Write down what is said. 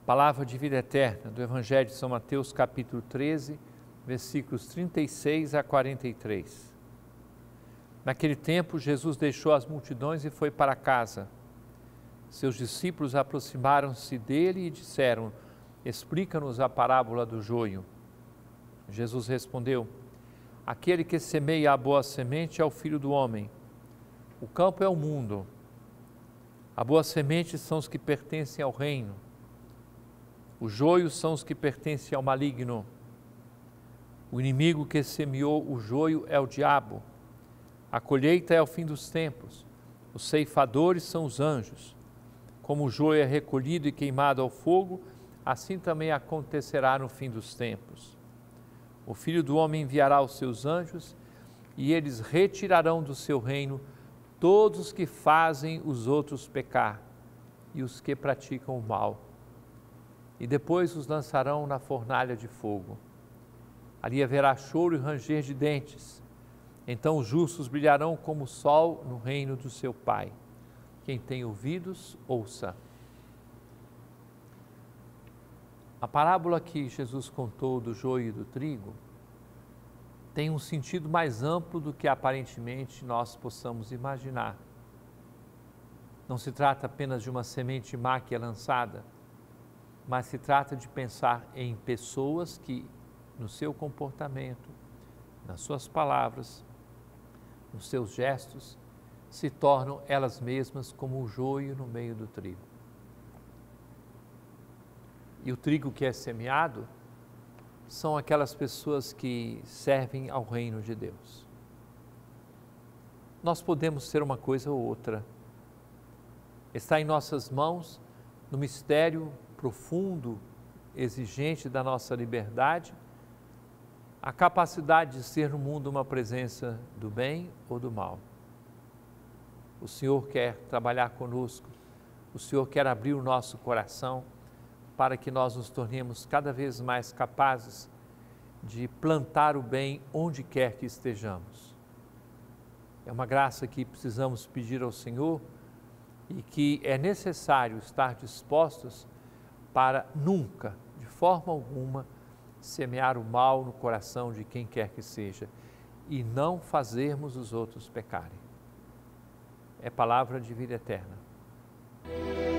Palavra de vida eterna do Evangelho de São Mateus, capítulo 13, versículos 36 a 43. Naquele tempo, Jesus deixou as multidões e foi para casa. Seus discípulos aproximaram-se dele e disseram: explica-nos a parábola do joio. Jesus respondeu: aquele que semeia a boa semente é o Filho do Homem. O campo é o mundo. A boa semente são os que pertencem ao reino. Os joios são os que pertencem ao maligno. O inimigo que semeou o joio é o diabo. A colheita é o fim dos tempos. Os ceifadores são os anjos. Como o joio é recolhido e queimado ao fogo, assim também acontecerá no fim dos tempos. O Filho do Homem enviará os seus anjos e eles retirarão do seu reino todos os que fazem os outros pecar e os que praticam o mal. E depois os lançarão na fornalha de fogo. Ali haverá choro e ranger de dentes. Então os justos brilharão como o sol no reino do seu Pai. Quem tem ouvidos, ouça. A parábola que Jesus contou do joio e do trigo tem um sentido mais amplo do que aparentemente nós possamos imaginar. Não se trata apenas de uma semente má que é lançada, mas se trata de pensar em pessoas que, no seu comportamento, nas suas palavras, nos seus gestos, se tornam elas mesmas como o joio no meio do trigo. E o trigo que é semeado são aquelas pessoas que servem ao reino de Deus. Nós podemos ser uma coisa ou outra. Está em nossas mãos, no mistério profundo, exigente da nossa liberdade, a capacidade de ser no mundo uma presença do bem ou do mal. O Senhor quer trabalhar conosco, o Senhor quer abrir o nosso coração para que nós nos tornemos cada vez mais capazes de plantar o bem onde quer que estejamos. É uma graça que precisamos pedir ao Senhor e que é necessário estar dispostos para nunca, de forma alguma, semear o mal no coração de quem quer que seja e não fazermos os outros pecarem. É palavra de vida eterna.